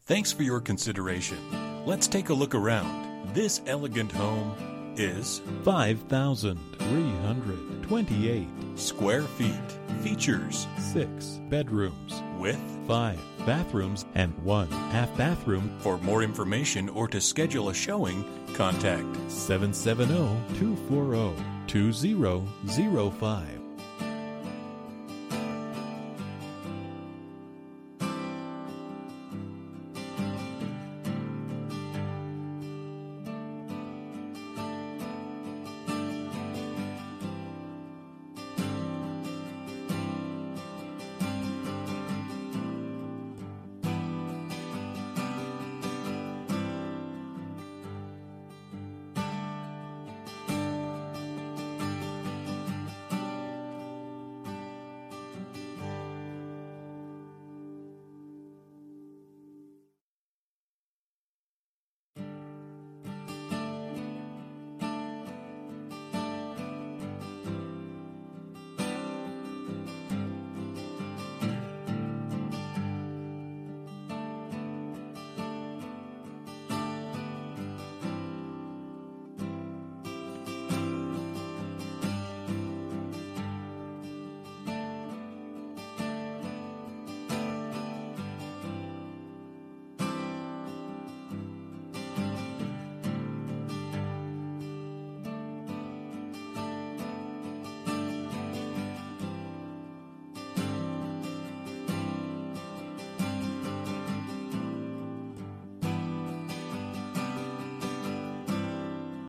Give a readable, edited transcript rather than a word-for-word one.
Thanks for your consideration. Let's take a look around. This elegant home is 5,328 square feet. Features 6 bedrooms with 5 bathrooms and 1 half bathroom. For more information or to schedule a showing, contact 770-240-2005.